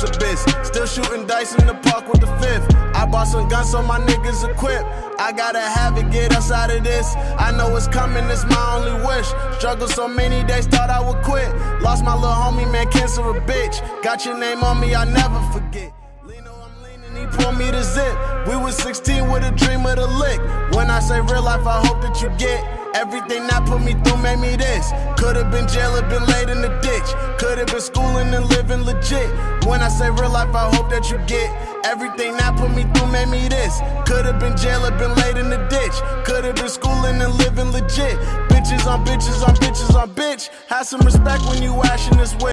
bitch. Still shooting dice in the park with the fifth. I bought some guns so my niggas equipped. I gotta have it, get us out of this. I know it's coming, it's my only wish. Struggled so many days, thought I would quit. Lost my little homie, man, cancer a bitch. Got your name on me, I never forget. Lino, I'm leaning, he pulled me the zip. We was 16 with a dream of the lick. When I say real life, I hope that you get everything that put me through made me this. Could've been jail or been laid in the ditch. Could've been schooling and living legit. When I say real life, I hope that you get everything that put me through made me this. Could've been jail or been laid in the ditch. Could've been schooling and living legit. Bitches on bitches on bitches on bitch. Have some respect when you ashing this way.